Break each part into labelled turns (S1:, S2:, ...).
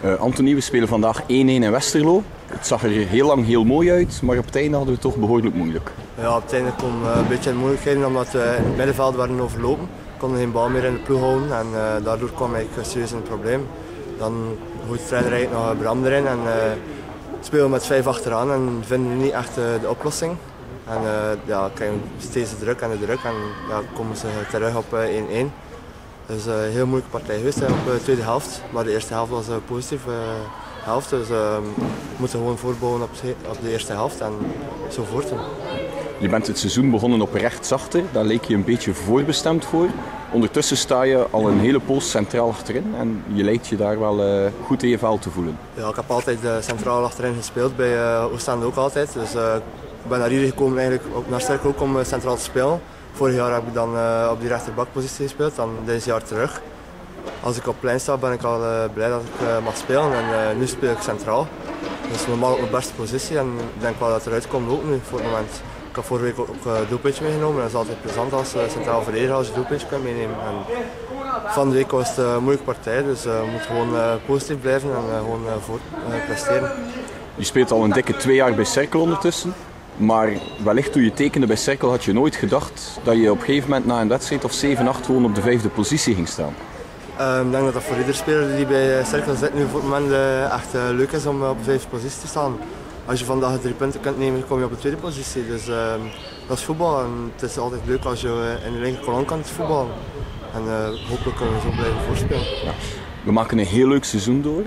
S1: Anthony, we spelen vandaag 1-1 in Westerlo. Het zag er heel lang heel mooi uit, maar op het einde hadden we het toch behoorlijk moeilijk.
S2: Ja, op het einde kwam een beetje in moeilijkheden omdat we in het middenveld werden overlopen. We konden geen bal meer in de ploeg houden en daardoor kwam ik serieus in het probleem. Dan gooit de trainer eigenlijk nog Bram erin en spelen we met 5 achteraan en vinden niet echt de oplossing. En krijgen we steeds de druk en komen ze terug op 1-1. Dus een heel moeilijke partij geweest op de tweede helft, maar de eerste helft was een positieve helft. Dus we moeten gewoon voorbouwen op de eerste helft en zo voort.
S1: Je bent het seizoen begonnen op rechtsachter, daar leek je een beetje voorbestemd voor. Ondertussen sta je al een hele poos centraal achterin en je lijkt je daar wel goed in je vel te voelen.
S2: Ja, ik heb altijd centraal achterin gespeeld, bij Oostende ook altijd. Dus ik ben naar hier gekomen eigenlijk, naar Cercle ook om centraal te spelen. Vorig jaar heb ik dan op die rechterbakpositie gespeeld, dan dit jaar terug. Als ik op plein sta ben ik al blij dat ik mag spelen en nu speel ik centraal. Dat is normaal ook mijn beste positie en ik denk wel dat het eruit komt ook nu voor het moment. Ik heb vorige week ook een doelpuntje meegenomen en dat is altijd plezant als centraal verdediger als je een doelpuntje kan meenemen. En van de week was het een moeilijke partij, dus we moeten gewoon positief blijven en gewoon presteren.
S1: Je speelt al een dikke 2 jaar bij Cercle ondertussen. Maar wellicht toen je tekende bij Cercle had je nooit gedacht dat je op een gegeven moment na een wedstrijd of 7-8 gewoon op de 5e positie ging staan.
S2: Ik denk dat dat voor iedere speler die bij Cercle zit nu voor het moment echt leuk is om op de 5e positie te staan. Als je vandaag 3 punten kunt nemen, kom je op de 2e positie. Dus dat is voetbal en het is altijd leuk als je in de linkerkolom kan voetballen. En hopelijk kunnen we zo blijven voorspelen.
S1: Ja. We maken een heel leuk seizoen door.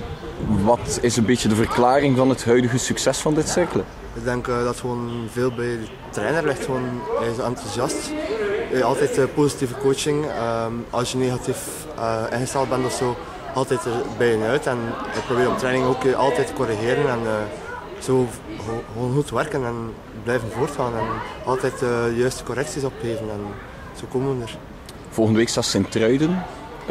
S1: Wat is een beetje de verklaring van het huidige succes van dit Cercle?
S2: Ik denk dat gewoon veel bij de trainer ligt. Hij is enthousiast. Altijd positieve coaching. Als je negatief ingesteld bent of zo, altijd er bij je uit. En ik probeer op training ook altijd te corrigeren en zo gewoon goed werken en blijven voortgaan. En altijd de juiste correcties opgeven en zo komen we er.
S1: Volgende week staat Sint-Truiden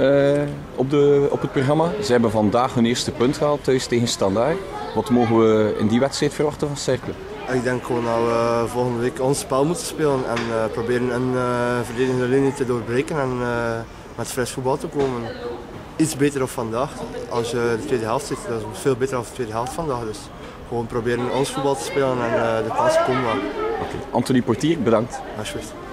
S1: op het programma. Ze hebben vandaag hun eerste punt gehaald thuis tegen Standaard. Wat mogen we in die wedstrijd verwachten van Cercle?
S2: Ik denk gewoon dat we volgende week ons spel moeten spelen en proberen een verdedigende linie te doorbreken en met fris voetbal te komen. Iets beter op vandaag. Als je de tweede helft ziet, dat is veel beter dan de tweede helft vandaag. Dus gewoon proberen ons voetbal te spelen en de kansen komen wel.
S1: Anthony Portier, bedankt.
S2: Alsjeblieft.